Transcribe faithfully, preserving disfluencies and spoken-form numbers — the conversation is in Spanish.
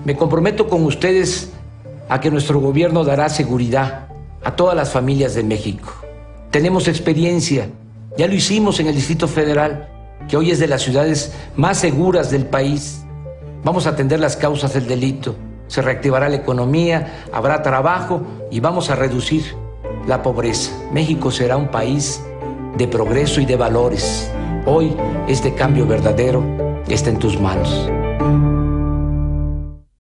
Me comprometo con ustedes a que nuestro gobierno dará seguridad a todas las familias de México. Tenemos experiencia, ya lo hicimos en el Distrito Federal, que hoy es de las ciudades más seguras del país. Vamos a atender las causas del delito, se reactivará la economía, habrá trabajo y vamos a reducir la pobreza. México será un país de progreso y de valores. Hoy este cambio verdadero está en tus manos.